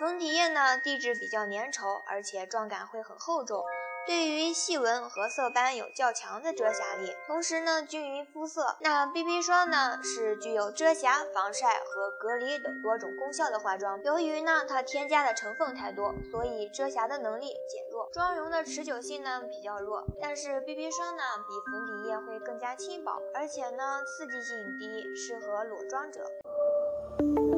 粉底液呢，地质比较粘稠，而且妆感会很厚重，对于细纹和色斑有较强的遮瑕力，同时呢均匀肤色。那 BB 霜呢是具有遮瑕、防晒和隔离等多种功效的化妆品。由于呢它添加的成分太多，所以遮瑕的能力减弱，妆容的持久性呢比较弱。但是 BB 霜呢比粉底液会更加轻薄，而且呢刺激性低，适合裸妆者。